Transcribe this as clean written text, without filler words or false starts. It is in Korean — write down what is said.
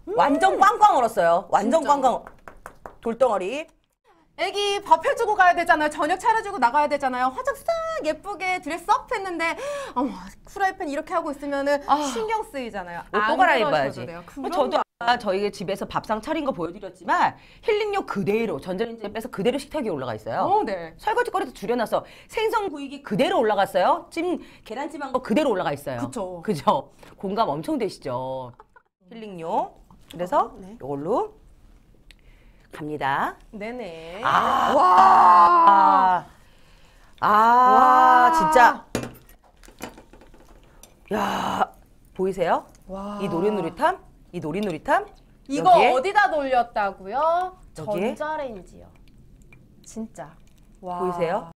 완전 꽝꽝 얼었어요. 완전 진짜. 꽝꽝 돌덩어리. 애기 밥 해주고 가야 되잖아요. 저녁 차려주고 나가야 되잖아요. 화장 싹 예쁘게 드레스업 했는데 어머 프라이팬 이렇게 하고 있으면은 신경 쓰이잖아요. 옷 또 안 갈아입어야지. 그러셔도 돼요. 저도 아까 저희 집에서 밥상 차린 거 보여드렸지만 힐링요 그대로 전자레인지에 빼서 그대로 식탁 위에 올라가 있어요. 네. 설거지거리도 줄여놔서 생선구이기 그대로 올라갔어요. 계란찜 한 거 그대로 올라가 있어요. 그쵸. 그죠? 공감 엄청 되시죠? 힐링요. 그래서 네. 이걸로 갑니다. 네네. 와. 와. 진짜. 야, 보이세요? 와. 이 노릇노릇함? 이 노릇노릇함? 이거 여기에? 어디다 돌렸다고요? 여기에? 전자레인지요. 진짜. 와. 보이세요?